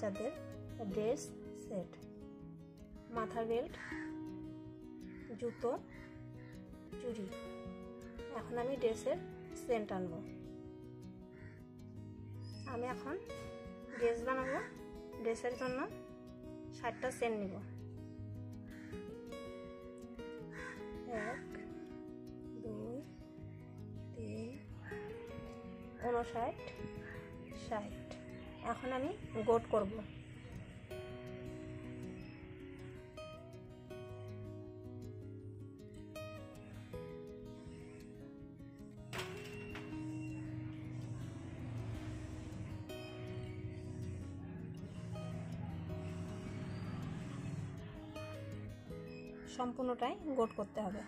বাচ্চাদের dress set, মাথার belt, জুতো, চুড়ি। এখন আমি ড্রেসের চেন টানবো। আমি এখন ড্রেস বানাবো। ড্রেসের জন্য 60টা চেন নিব। 1 2 3 59 60। এখন আমি গোট করব। সম্পূর্ণটাই গোট করতে হবে।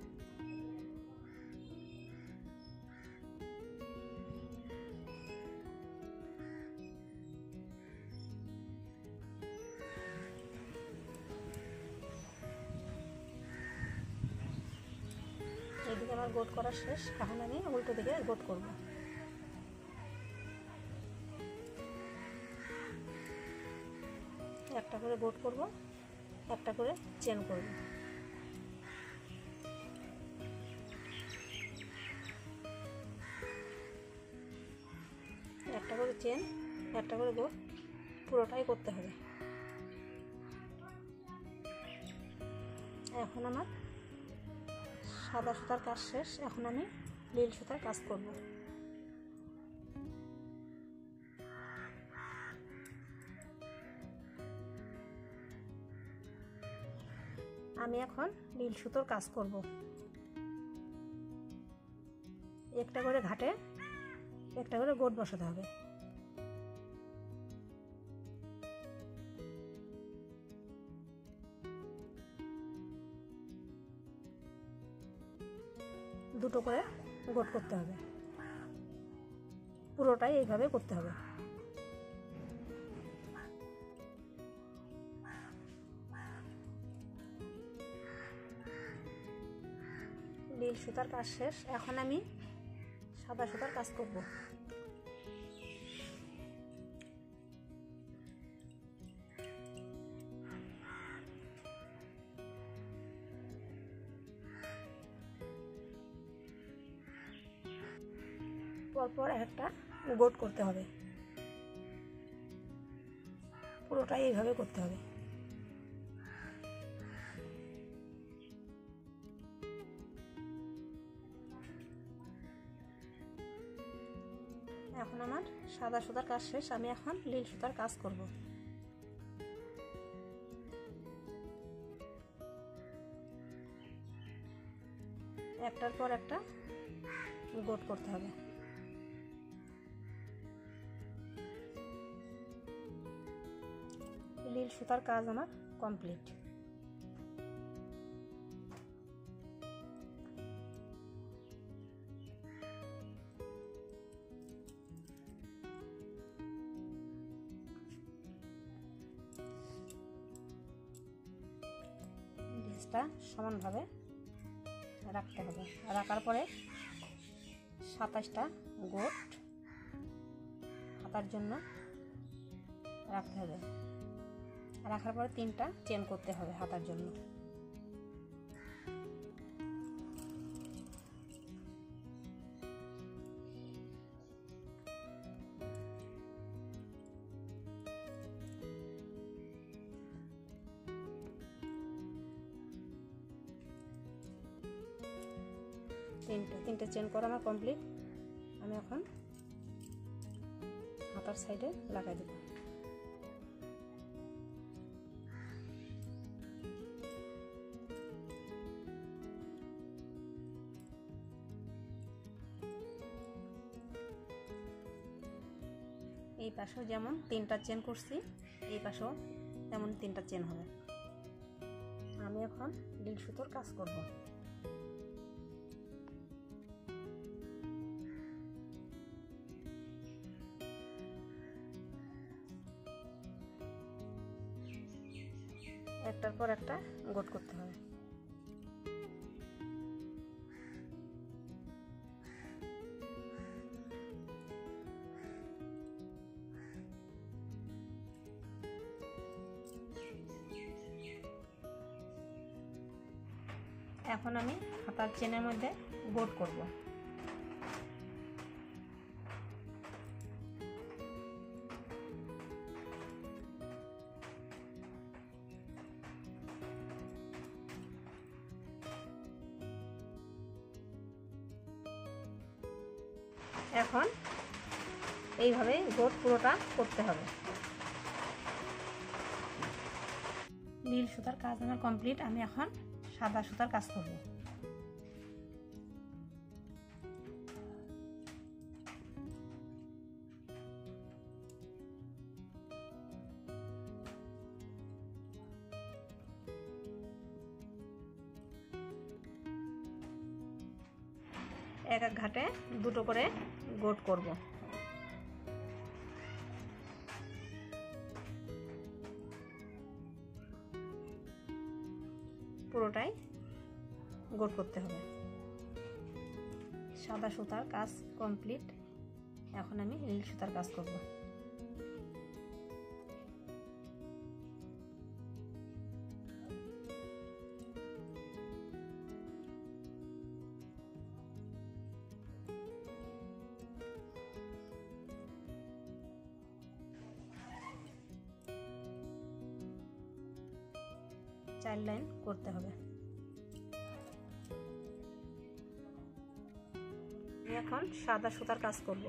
এদিকে আমার গোট করা শেষ। এখন আমি উল্টো দিকে গোট করব। একটা করে গোট করব, একটা করে চেন করব। একটা করে চেন, একটা করে গোট, পুরোটাই করতে হবে। এখন আমার সাদা সুতার কাজ শেষ। এখন আমি নীল সুতার কাজ করব। আমি এখন নীল সুতোর কাজ করব। একটা করে ঘাটে একটা করে গোট বসাতে হবে। দুটো করে গোট করতে হবে। পুরোটাই এইভাবে করতে হবে। নীল সুতার কাজ শেষ। এখন আমি সাদা সুতার কাজ করব। পরপর একটা গোট করতে হবে। পুরোটাই এইভাবে করতে হবে। এখন আমার সাদা সুতার কাজ শেষ। আমি এখন নীল সুতার কাজ করব। একটার পর একটা গোট করতে হবে। নীল সুতার কাজ আমার কমপ্লিট। ড্রেসটা সমানভাবে রাখতে হবে। রাখার পরে 27টা গোট হাতার জন্য রাখতে হবে। রাখার পরে 3টা চেন করতে হবে হাতার জন্য। তিনটে চেন করা আমার কমপ্লিট। আমি এখন হাতার সাইডে লাগাই দেব। এই পাশেও যেমন 3টা চেন করছি, এই পাশেও তেমন 3টা চেন হবে। আমি এখন নীল সুতোর কাজ করব। একটার পর একটা গোট করতে হবে। এখন আমি হাতার চেনের মধ্যে গোট করব। এখন এইভাবে গোট পুরোটা করতে হবে। নীল সুতার কাজ আমার কমপ্লিট। আমি এখন সাদা সুতার কাজ করব। এক এক ঘাটে দুটো করে গোট করব। পুরোটাই গোট করতে হবে। সাদা সুতার কাজ কমপ্লিট। এখন আমি নীল সুতার কাজ করব। চার লাইন করতে হবে। আমি এখন সাদা সুতার কাজ করব।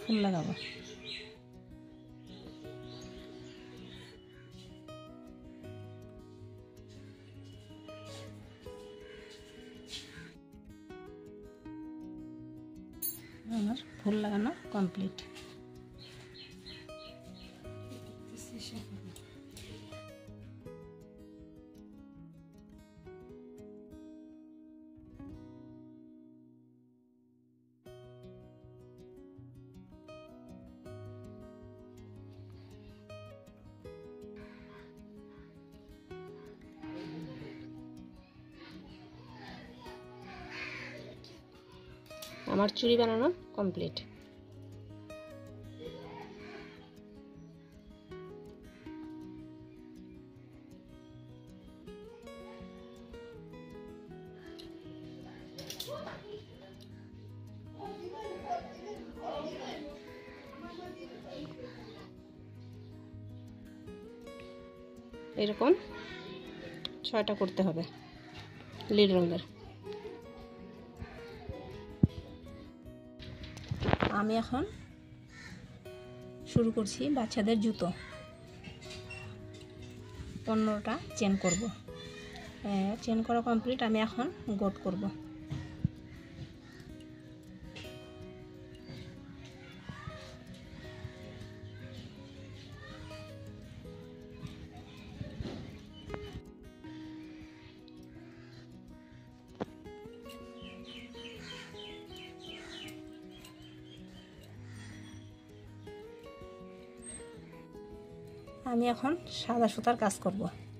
ফুল লাগাবো। আমার ফুল লাগানো কমপ্লিট। আমার চুড়ি বানানো কমপ্লিট। এরকম 6টা করতে হবে নীল রঙের। আমি এখন শুরু করছি বাচ্চাদের জুতো। 15টা চেন করব। চেন করা কমপ্লিট। আমি এখন গোট করব। আমি এখন সাদা সুতার কাজ করব।